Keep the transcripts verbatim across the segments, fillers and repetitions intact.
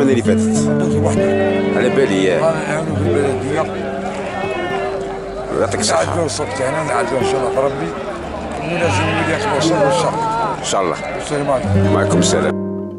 السيمانه اللي فاتت؟ عطيته وحده. على بالي ياه. انا نعاونو في البلديه. يعطيك الصحه. نعدلو الصوت تاعنا نعدلو ان شاء الله ربي. ولازم الولاد يتواصلوا الشهر. ان شاء الله. السلام عليكم. وعليكم السلام.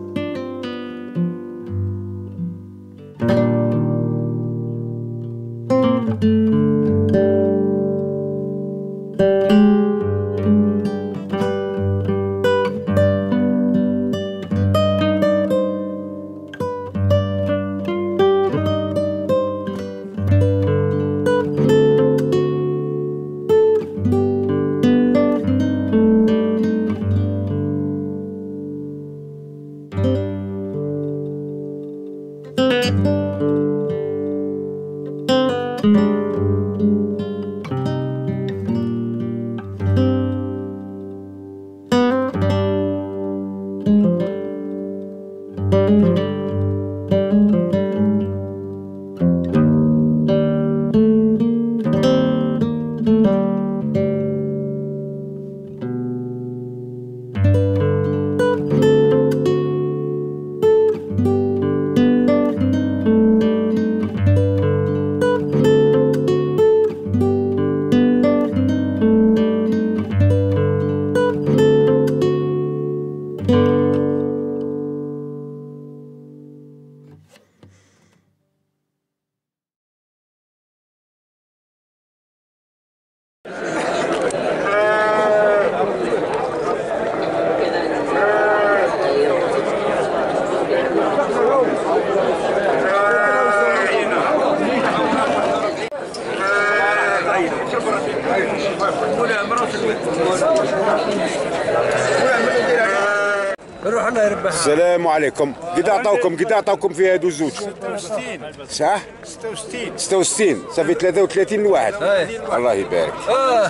السلام عليكم. قد عطاوكم قد عطاوكم في هادو الزوج؟ ستة وستين. صح؟ ستة وستين. ستة وستين صافي ثلاثة وثلاثين لواحد. الله يبارك. اه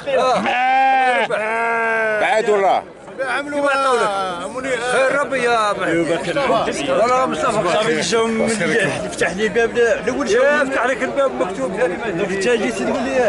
اه بعاد ولا؟ عملوا منير خير ربي يا محمد. والله مصطفى صافي الجوم يفتح لي الباب الاول يفتح لك الباب مكتوب انت جيت تقول لي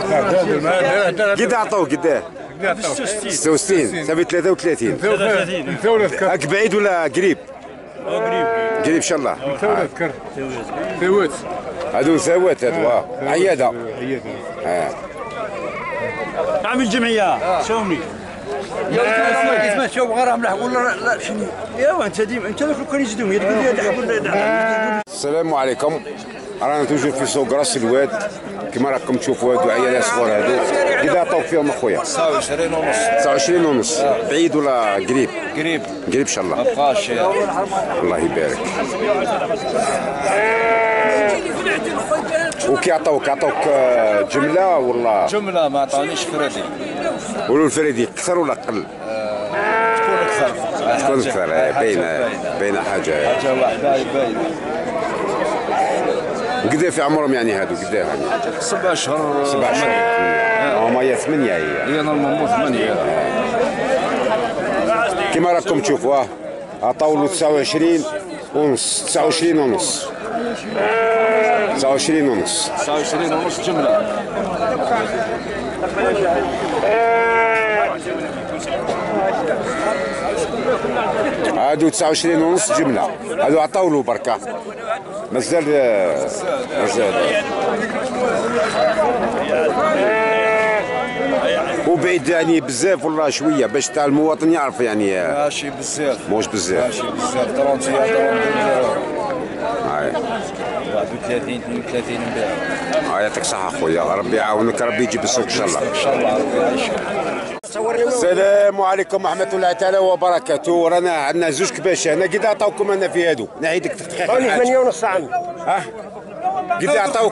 قد عطاو قداه؟ ستة وستين صافي ثلاثة وثلاثين. هاك بعيد ولا قريب؟ قريب قريب ان شاء الله. ذكر ثوات هادو ثوات هادو عياده. عياده. عامل الجمعيه شاومي يا ما تشوف غير مليح ولا لا شنو يا انت ديما انت اللي كان يجدهم يقول لي السلام عليكم. رانا توجور في سوق راس الواد كما راكم تشوفوا هادو عيالات صغار هادو كي عطاوك فيهم اخويا؟ تسعة وعشرين ونص. تسعة وعشرين ونص. بعيد ولا قريب؟ قريب قريب ان شاء الله. ما بقاش الله يبارك. وكي عطاوك عطاوك جمله ولا؟ جمله ما عطانيش فريدي. قولوا الفريدي كثر ولا قل؟ تكون اكثر. تكون اكثر باينه باينه حاجه حاجه واحده باينه. وقدا في عمرهم يعني هادو قدا يعني؟ سبع اشهر. سبع اشهر. هما هي ثمانيه هي. هي نورمالمون ثمانيه. كما راكم تشوفوا عطاو له تسعة وعشرين ونص. تسعة وعشرين ونص. تسعة وعشرين ونص. تسعة وعشرين ونص جمله. هادو تسعة وعشرين ونص جمله. هادو عطاو له بركه. مازال مازال وبعيد يعني بزاف ولا شويه باش تاع المواطن يعرف يعني؟ ماشي بزاف. موش بزاف. ماشي بزاف. ثلاثين ثلاثين. هاي واحد وثلاثين اثنين وثلاثين نبيع. يعطيك الصحة خويا. ربي يعاونك. ربي يجيب السوق ان شاء الله. ان شاء الله ربي يعيشك. السلام عليكم ورحمة الله تعالى وبركاته. رانا عندنا زوج كباش هنا. قد عطاوكم انا في هادو؟ نعيدك تحقيق. عطوني ثمانية ونص عام. ها؟ قد عطاوك؟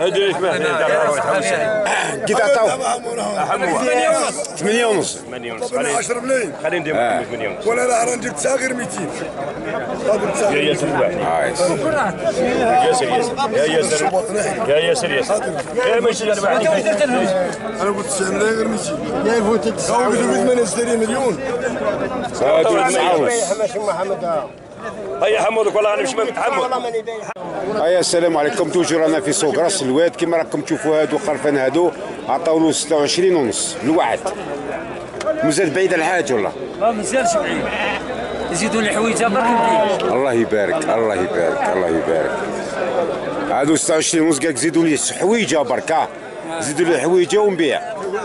قد عطاوك؟ ثمانية ونص. ثمانية ونص. عشرة ملايين. خلينا نديروا ثمانية ونص. ولا لا راه ندير تسعة غير مئتين. يا ياسر الواحد. يا ياسر ياسر. يا ياسر. يا ياسر ياسر. يا ماشي انا واحد. انا قلت تسعة ملايين غير مئتين. يا فوت تسعة ثمانية وعشرين مليون. هادو تسعة ونص. هيا حمودك والله انا مش متحمل. هيا السلام عليكم. توجور انا في سوق راس الواد كما راكم تشوفوا هادو خرفان هادو عطاو له ستة وعشرين ونص الواحد. مازال بعيد الحاج ولا؟ ما مازالش بعيد. يزيدوا لي حويجه برك نبيع. الله يبارك الله يبارك الله يبارك. هادو ستة وعشرين ونص قالك زيدوا لي حويجه برك ها زيدوا لي حويجه ونبيع.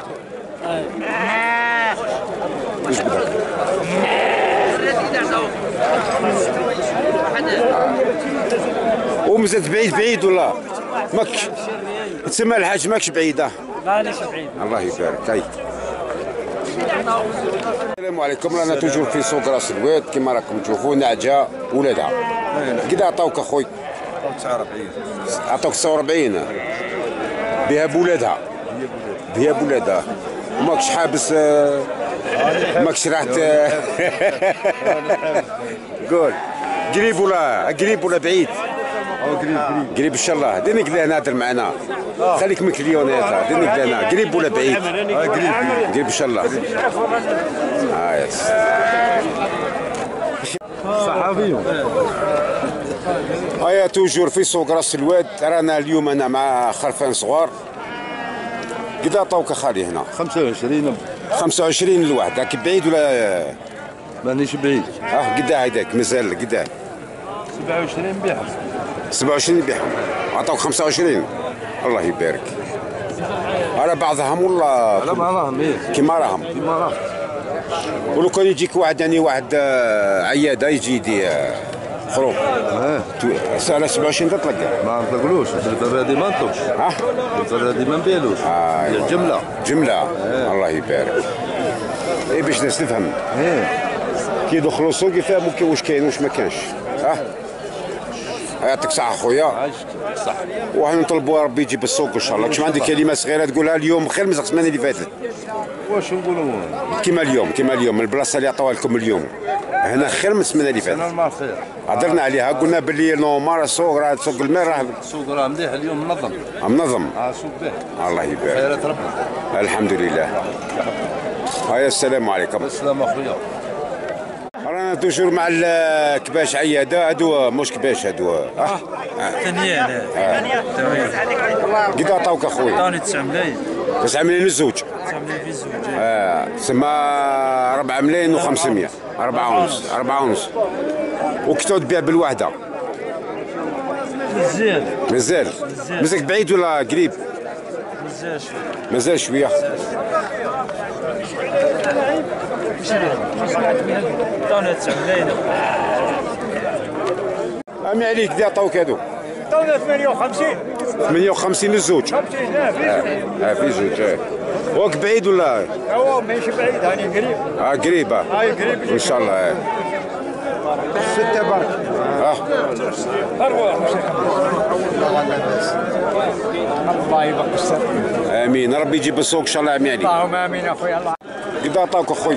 واش بدك؟ ومزال بعيد بعيد ولا ماكش تسمى الحاج ماكش بعيده؟ لا ليش بعيد. الله يبارك. هاي السلام عليكم. رانا توجور في سوق راس الواد كما راكم تشوفوا نعجه ولادها. كدا عطاوك اخوي؟ تسعة وأربعين. عطاوك تسعة وأربعين بها بولادها بها بولادها. ماكش حابس ماكش رحت قول قريب ولا قريب ولا بعيد؟ قريب قريب قريب ان شاء الله. دينك لهنا هادر معنا خليك من كليونات. دينك لهنا قريب ولا بعيد؟ قريب قريب ان شاء الله. اه يس صحابي. هيا توجور في سوق راس الواد. رانا اليوم انا مع خرفان صغار. قد عطاوك خالي هنا؟ خمسة وعشرين. خمسة وعشرين الواحد. هاك بعيد ولا مانيش بعيد. اه قدا هيداك مازال قدا سبعة وعشرين بيعهم. سبعة وعشرين بيعهم. عطاوك خمسة وعشرين. الله يبارك. على بعضهم ولا على بعضهم ايه كيما راهم؟ كيما راهم. ولو كان يجيك واحد يعني واحد آه، عياده يجي يدي آه، خروج اه على سبعة وعشرين تطلق. ما نطلقلوش الباب هذه ما نطلقش. ها الباب هذه ما نبيعلوش. آه. هي جمله جمله. آه. الله يبارك. اي باش الناس تفهم. ايه كي يدخلوا السوق يفهموا كي واش كاين واش ما كانش. ها يعطيك الصحة خويا. صح. وحنا نطلبوا ربي يجيب السوق ان شاء الله. كش ما عندك كلمة صغيرة تقولها اليوم خير من السمانة اللي فاتت؟ واش نقولوا؟ كيما اليوم كيما اليوم البلاصة اللي عطاوها لكم اليوم هنا خير من السمانة اللي فاتت. نورمال خير. هضرنا عليها قلنا باللي نورمال السوق راه سوق الماء راه السوق راه مليح اليوم منظم. منظم. اه سوق باهي. الله يبارك. خيرات ربي. الحمد لله. هيا السلام عليكم. السلام اخويا. رانا توجور مع الكباش عياده. هادو مش كباش هادو اه ثانية قد عطاوك اخويا؟ عطاوني تسعة ملايين. تسعة ملايين الزوج. تسعة ملايين في الزوج. اه تسمى أربعة ملايين وخمسمية. أربعة ونص أربعة ونص. وكتو تبيع بالوحده؟ مزيان. مازال مازالك بعيد ولا قريب؟ مزيان شوية. مازال شويه. عطاوني تسعة ملايين. امي عليك دي عطاوك هادو؟ عطاونا ثمانية وخمسين. ثمانية وخمسين الزوج. خمسين لا في زوج. اه في زوج. اه واك بعيد ولا؟ هو ماشي بعيد هاني قريب. اه قريب. اه هاي قريب ان شاء الله. اه ستة برك. اه الله يبقى السر. امين. ربي يجيب السوق ان شاء الله. امين عليك. اللهم امين اخويا. الله قد عطاوك اخوي؟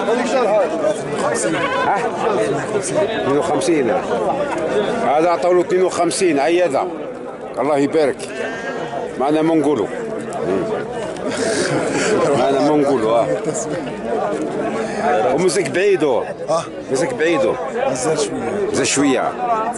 ها اثنين وخمسين. هذا عطاو له اثنين وخمسين عياده. الله يبارك. معنا ما نقولوا معنا ما نقولوا. اه ومزك بعيد هو. اه مزك بعيد هو. مازال شويه. زاد شويه.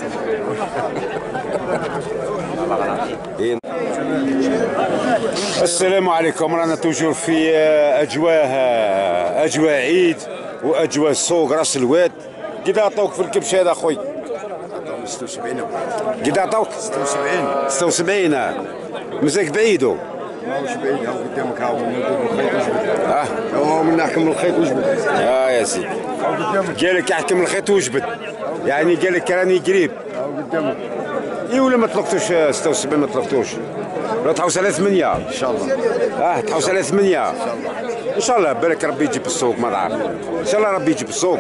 السلام عليكم. رانا توجور في اجواء اجواء عيد واجواء سوق راس الواد. قد عطاوك في الكبش هذا اخوي؟ ستة وسبعين. قد عطاوك؟ ستة وسبعين. ستة وسبعين. مزاك بعيدو. ماهوش بعيد هاو قدامك. هاو من الخيط وجبد. اه هاو من نحكم الخيط وجبد. اه يا سيدي. قال لك احكم الخيط وجبد يعني قال لك راني قريب. هاو قدامك. اي ولا ما طلقتوش ستة وسبعين؟ ما طلقتوش ولا تحوس على ثمانية ان شاء الله. اه تحوس على ثمانية ان شاء الله. بالك ربي يجيب السوق ما نعرف. ان شاء الله ربي يجيب السوق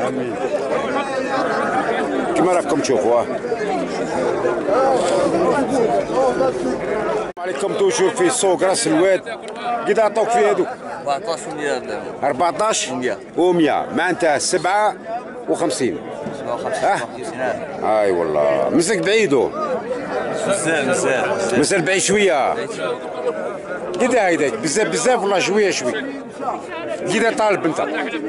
كما راكم تشوفوا. عليكم توجور في سوق راس الواد. قد عطاوك في هذوك؟ أربعطاش ومية. أربعطاش ومية معناتها سبعة وخمسين. اه اي والله مسك بعيدو. مزال مزال مازال بعيد شويه. كدا هيداك بزاف بزاف والله شويه شويه. كدا طالب انت؟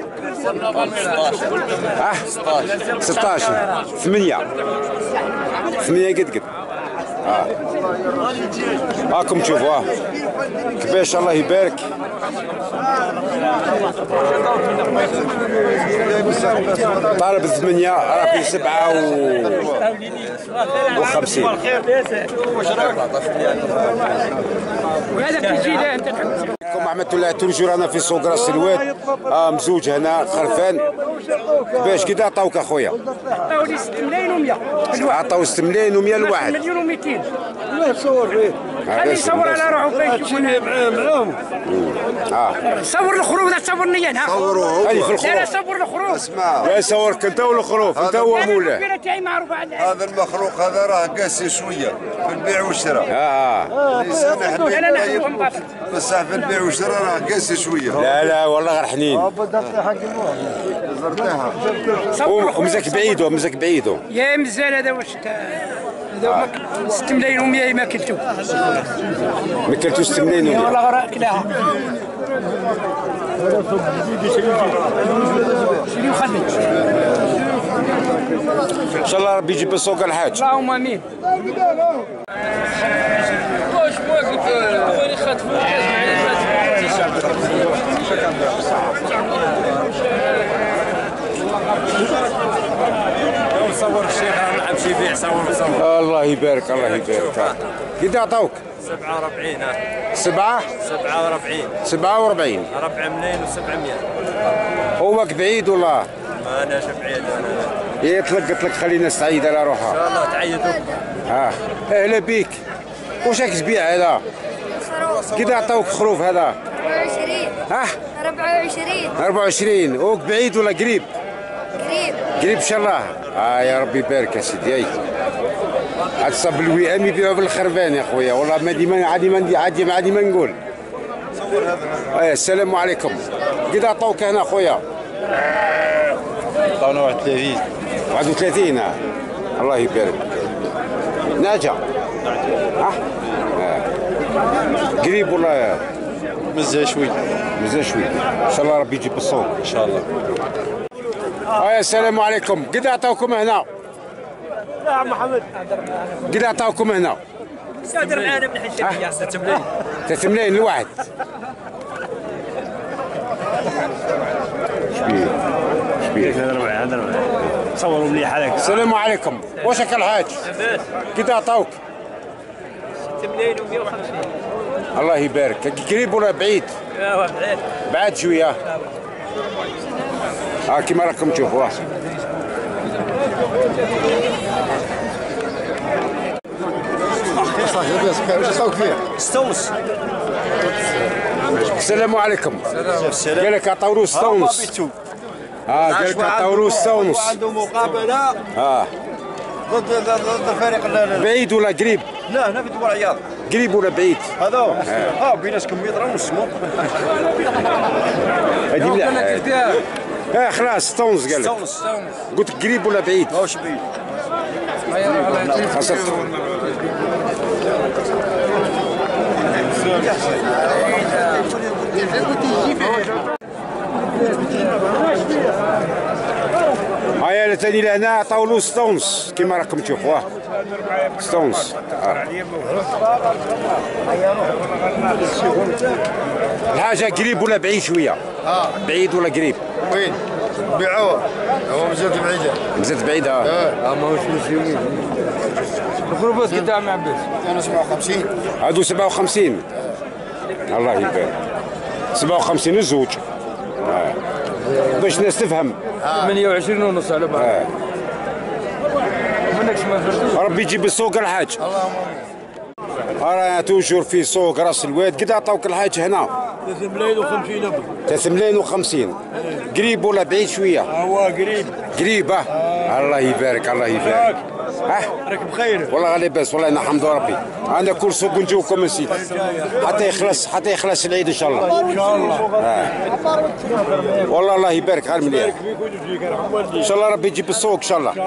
اه ستطاش ثمانية ثمانية قد قد. اه هاكم تشوفوا. اه كيفاش الله يبارك. طالب ثمانية راه في سبعة وخمسين. وهذا في الجيله انت كما عملتوا لها توجو رانا في سوق راس الواد آه مزوج هنا خرفان باش كذا عطاوك اخويا؟ عطاوني ستة ملايين ومية عطاو ستة ملايين ومية الواحد. مليون ومئتين. لا صور فيه خلي يصور على روحه باش يشوفوا معاهم. اه صور الخروف لا تصورني انا. صوروه هذه في الخروف. لا صور الخروف. اسمع لا صورك انت والخروف انت هو مولاه. الكبيره تاعي معروفه على هذا المخلوق هذا راه قاسي شويه في البيع والشراء. اه اه الانسان حبيب انا نحبهم باطل. بصح في البيع والشراء راه قاسي شويه. لا لا والله غير حنين. ومزاك بعيدو مزاك بعيدو. يا مزال هذا واش هذا ستة ملايين ومية ما كلتو. ما كلتو ستة ملايين ومية. والله غير كلاها. شنو خليت؟ ان شاء الله ربي يجيب السوق الحاج. اللهم امين. واش واقف وين يخاطبوا صور الشيخ راه نمشي يبيع صور صور. الله يبارك الله يبارك. كذا عطاوك؟ سبعة وأربعين. سبعة؟ سبعة وأربعين. سبعة وأربعين. أربعة ملايين وسبعمية. هوك بعيد ولا؟ ما أناش بعيد أنا. يطلق قلت لك خلينا سعيد على روحها. إن شاء الله تعيدوا. اه اهلا بيك. واش راك تبيع هذا؟ كذا عطاوك خروف هذا؟ أربعة وعشرين. ها؟ أربعة وعشرين. أربعة وعشرين. هوك بعيد ولا قريب؟ قريب. قريب ان شاء الله. اه يا ربي يبارك يا سيدي. اي هاد صاب الوئام يبيعوا بالخربان يا خويا والله ما ديما عادي ما عادي عادي ما نقول. ايه السلام عليكم. كذا عطاوك هنا خويا؟ عطاونا واحد وثلاثين. واحد وثلاثين. اه الله يبارك. ناجا. ها؟ اه قريب ولا مزال شوي. مزال شوي. ان شاء الله ربي يجيب الصوت. ان شاء الله. اه السلام عليكم. قد عطاوكم هنا؟ لا محمد. قد عطاوكم هنا؟ قادر معانا من حشيه ستة ملايين. ثلاثة ملايين الواحد. شبيه شبيه هذا معي هذا معي. صوروا مليح هذاك. السلام عليكم. واش راك الحاج؟ كي عطاوك؟ ستة ملايين ومئة وخمسين. الله يبارك. قريب ولا بعيد؟ لا بعيد. بعد شويه. ها كيما راكم تشوفوا. ستونس. السلام عليكم. السلام. قال لك عطاو له ستونس. اه قال لك عطاو له ستونس. عنده مقابله اه ضد ضد الفريق. بعيد ولا قريب؟ لا هنا في دول الرياض. قريب ولا بعيد؟ هذا اه بيناتكم متر ونص. هذه مليح. اه خلاص ستونس قال لك. ستونس. قلت لك قريب ولا بعيد؟ ماهوش بعيد. خاصك هيا ثاني لهنا عطاو له ستونس كيما راكم تشوفوا. ستونس. آه. الحاجه قريب ولا بعيد شويه؟ اه بعيد ولا قريب؟ وين؟ بيعوها هو مزال بعيده. مزال بعيده. اه ماهوش مسلمين. الخروفات قدام عباس. انا سبعة وخمسين. هادو سبعة وخمسين. الله يبارك. سبعة وخمسين الزوج. آه. باش الناس تفهم. ثمانية وعشرين ونص على بعض. آه. منكش ما فردوش. ربي يجيب السوق الحاج. رانا توجور في سوق راس الواد. قد عطاوك الحاج هنا؟ ثلاثة ملايين وخمسين ألف. ثلاثة ملايين وخمسين. قريب ولا بعيد شويه؟ هو قريب. قريب. اه الله يبارك الله يبارك. اه راك بخير. والله غالي لاباس والله نحمد ربي. انا كل سوق نجيوكم من سيدي حتى يخلص حتى يخلص العيد ان شاء الله. ان شاء الله. آه. والله الله يبارك غير مليح. ان شاء الله ربي يجيب السوق ان شاء الله.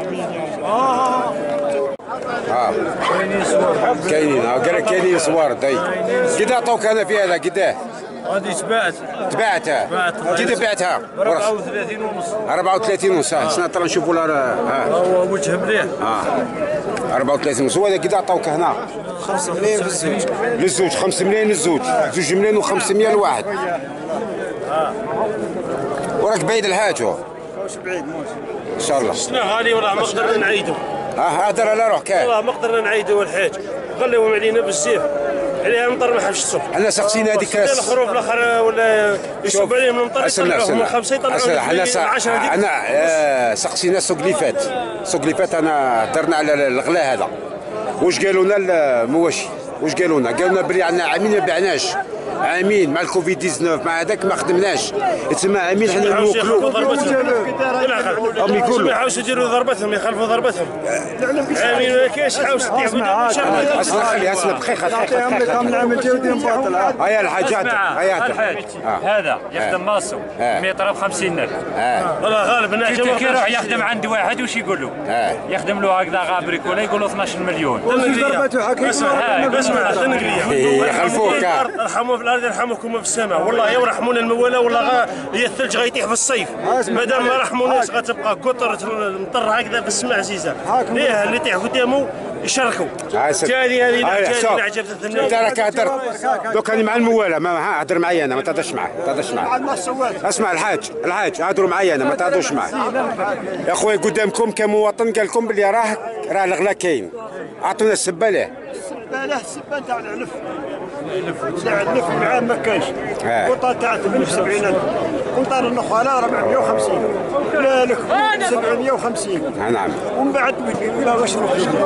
اه كاينين. اه قال لك كاينين صوار داي. كي عطاوك انا في هذا قداه؟ هذه تباعت. تبعتها؟ كي بعتها؟ أربعة وثلاثين ونص. أربعة وثلاثين ونص. سنة ترى نشوفوا لها. هو وجه مليح. اه أربعة وثلاثين ونص. وهذا كي عطاوك هنا؟ خمسة ملايين في الزوج. للزوج خمسة ملايين للزوج. زوج ملايين وخمسمية الواحد. وراك بعيد الحاج. بعيد ان شاء الله. شنا غالي والله ما قدرنا نعيدو. اه هدر على روح كان. والله ما قدرنا نعيدو الحاج، غليوهم علينا بزاف. عليها المطر ما حبش الصبح. احنا سقسينا هذيك الخروف الاخر ولا يصب عليهم المطر يطلعوهم من خمسه يطلعوهم من عشرة. انا آه سقسينا السوق اللي فات، السوق اللي فات انا هدرنا على الغلاء هذا. واش قالوا لنا المواشي؟ واش قالوا لنا؟ قالوا لنا بلي عندنا عامين ما بعناش. عامين مع الكوفيد تسعطاش مع هذاك ما خدمناش، تسمى عامين حنا نوكلوا. هم يقولوا يحاولوا يديروا ضربتهم يخلفوا ضربتهم. عامين ما كاينش حاوس اصلا خليها اسمع دقيقه دقيقه. من عام الجودي مباطل. هيا الحاجات هيا الحاج هذا يخدم ماسو متر ب خمسين ألف. والله غالب الناس كيروح يخدم عند واحد وش يقول له؟ يخدم له هكذا غابريك ولا يقول له اثناش مليون. اسمع اسمع يخلفوك. ارحموا في الارض يرحمكم في السماء، والله يا ورحمونا الموالاه والله غا هي الثلج غيطيح في الصيف، مادام ما رحموناش غتبقى قطره المطر هكذا في السماء عزيزه. ليه اللي يطيح قدامه يشاركوا. هذه هذه هذه عجبت الناس. انت راك هدر دوك راني مع الموالاه ما هدر معايا انا ما تهدرش معاه ما تهدرش معاه. اسمع الحاج الحاج هضروا معايا انا ما تهدروش معاه. يا خويا قدامكم كمواطن قال لكم بلي راه راه الغلا كاين، اعطونا السبه ليه. السبه له السبه تاع العلف. تاع العلف العام ما كاينش. قطه تاع ثمانية وسبعين ألف، قطه النخاله أربعمائة وخمسين، لا لك سبعمائة وخمسين. نعم. ومن بعد ولا واش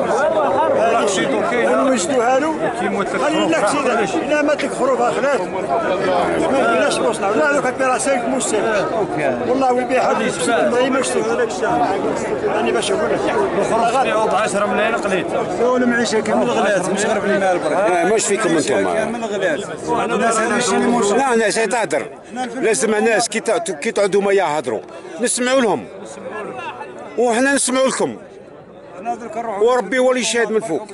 نوجدوها له خلي لك سيدي الا مات لك خروفها خلات ما كايناش نوصلها لا لو كتبيع سالك موسى والله ويبيع حديث ما يمشي هذاك الشهر راني باش نقول لك الخروف تبيعوا ب عشرة ملايين قليل. دول المعيشه كامل غلات مش غير في المال برك. مش فيكم انتم كامل غلات. الناس انا شنو مش لا ناس تهدر لازم ناس كي كي تعودوا ما يهضروا نسمعوا لهم وحنا نسمعوا لكم وربي هو اللي يشهد من فوق.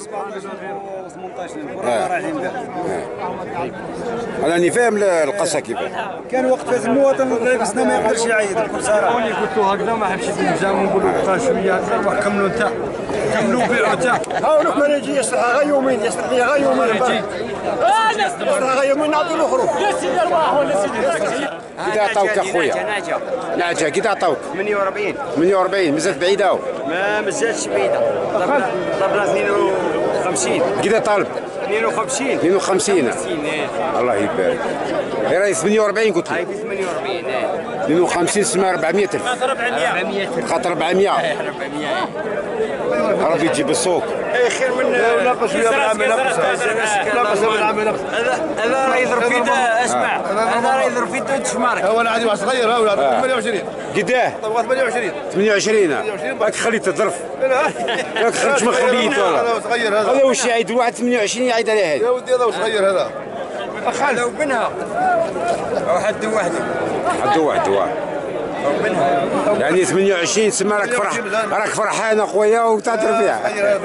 انا راني فاهم القصه كيفاش كان وقت فاز المواطن لابسنا ما يقدرش يعيط بصراحه. انا قلت له هكذا ما حبش نلزم ونقول له بقى شويه هكذا روح كملوا انت كملوا بيعوا انت. ها لك ما نجي يصلح غير يومين يصلح لي غير يومين يصلح غير يومين نعطوا له خروج. يا سيدي ارواح ولا سيدي كي عطاوك اخويا؟ نعجه كي عطاوك؟ ثمانية وأربعين. ثمانية وأربعين مازالت بعيده؟ ما مازالتش بعيده. ضربنا ضربنا اثنين وخمسين. كذا طالب؟ اثنين وخمسين. اثنين وخمسين. الله يبارك. هي راهي ثمانية وأربعين قلت لي. هاي ثمانية وأربعين. اثنين وخمسين سمى أربعمائة ألف. أربعمائة. خاطر أربعمائة. أربعمائة. ربي يجيب السوق. اي خير من ناقص ويا بالعام ناقص. ناقص بالعام ناقص. هذا هذا راه يضرب في اسمع هذا راه يضرب في ثلاث شمارك. هو انا عندي واحد صغير ها ولاد ثمانية وعشرين. قداه؟ ثمانية وعشرين. ثمانية وعشرين. راك خليت الظرف. راك خرجت ما خليت والله. هذا صغير هذا. هذا واش يعيد واحد ثمانية وعشرين يعيد على هذا. يا ودي هذا صغير هذا. خالد وبنها. واحد واحد. حد واحد واحد. يعني ثمانية وعشرين تسمى راك فرح راك فرحان اخويا وتهدر فيها.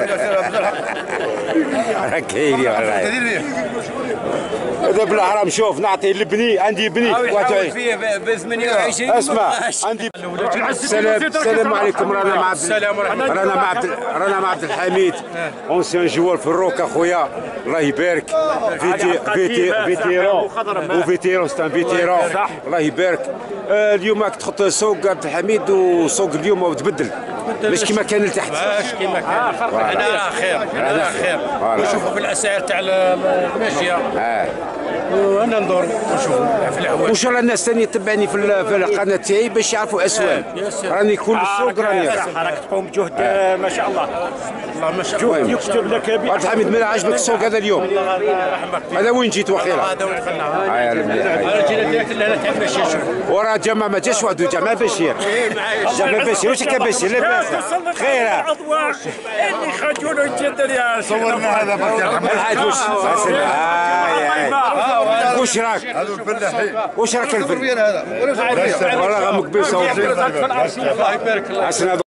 راك كاين والله. هذا بالحرام شوف نعطي لبني عندي بني واحد فيه ب ثمانية وعشرين. اسمع عندي السلام السلام عليكم رانا مع رانا مع رانا مع عبد الحميد اونسيان جوار في الروك اخويا الله يبارك فيتي فيتي فيتيرون وفيتيرون ستان فيتيرون الله يبارك. اليوم راك تحط سوق عبد الحميد وسوق اليوم تبدل مش كيما كان لتحت. مش كيما كان. انا خير انا خير نشوفوا في الاسعار تاع الماشيه. اه وانا ندور ونشوفوا في الاحوال. وان شاء الله الناس ثاني يتبعني في في القناه تاعي باش يعرفوا اسواق. راني كل السوق راني راك تقوم بجهد ما شاء الله. الله ما شاء الله يكتب لك عبد الحميد من عجبك السوق هذا اليوم؟ هذا وين جيت وخيرا؟ هذا وين دخلنا. انا جينا ديريكت لهنا تاع بشير. وراه جماعه ما جاش وحده جماعه بشير. جماعه بشير واش كان بشير لاباس خير. اللي خرجوا يتجدد يا صورنا هذا برك الحاج واش واش راك؟ هذو الفلاحين. واش راك الفل؟ هذا والله غمك بيصور. الله يبارك الله.